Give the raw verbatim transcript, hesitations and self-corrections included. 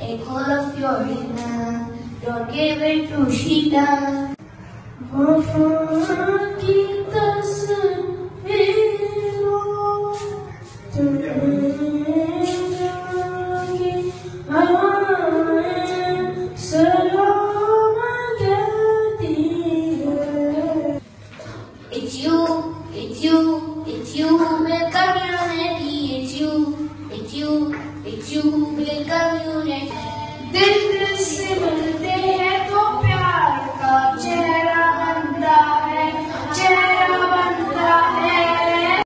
Take hold of your hand, don't give it to Sheeta. It's you, it's you, it's you who build community. It's you, it's you, it's you who build community. This is simple.